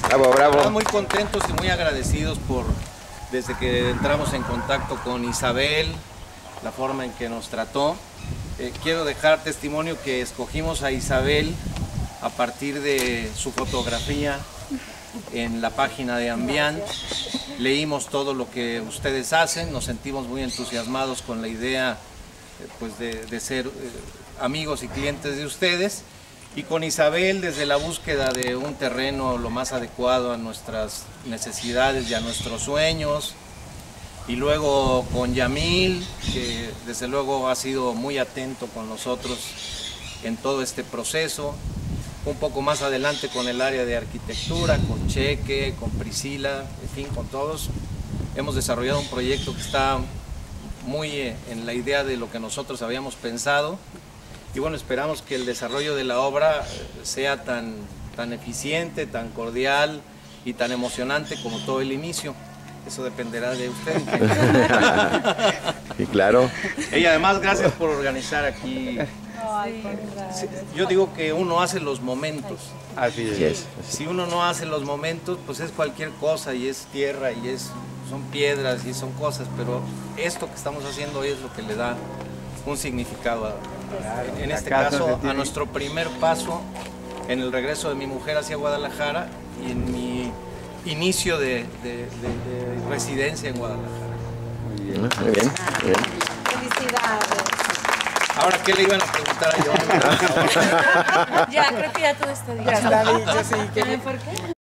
Bravo, bravo. Estamos muy contentos y muy agradecidos desde que entramos en contacto con Isabel, la forma en que nos trató. Quiero dejar testimonio que escogimos a Isabel a partir de su fotografía en la página de Ambient. Leímos todo lo que ustedes hacen, nos sentimos muy entusiasmados con la idea pues de ser amigos y clientes de ustedes. Y con Isabel, desde la búsqueda de un terreno lo más adecuado a nuestras necesidades y a nuestros sueños. Y luego con Yamil, que desde luego ha sido muy atento con nosotros en todo este proceso. Un poco más adelante con el área de arquitectura, con Cheque, con Priscila, en fin, con todos. Hemos desarrollado un proyecto que está muy en la idea de lo que nosotros habíamos pensado. Y bueno, esperamos que el desarrollo de la obra sea tan eficiente, tan cordial y tan emocionante como todo el inicio. Eso dependerá de usted. Sí, claro. Y además, gracias por organizar aquí. Sí, yo digo que uno hace los momentos. Así es. Si uno no hace los momentos, pues es cualquier cosa y es tierra y son piedras y son cosas, pero esto que estamos haciendo hoy es lo que le da un significado en este caso a nuestro primer paso en el regreso de mi mujer hacia Guadalajara y en mi inicio de residencia en Guadalajara. Muy bien, muy bien. Muy bien. Felicidades. Ahora, ¿qué le iban a preguntar a yo? Ya, creo que ya todo está dicho. Ya está dicho, sí. ¿Por qué?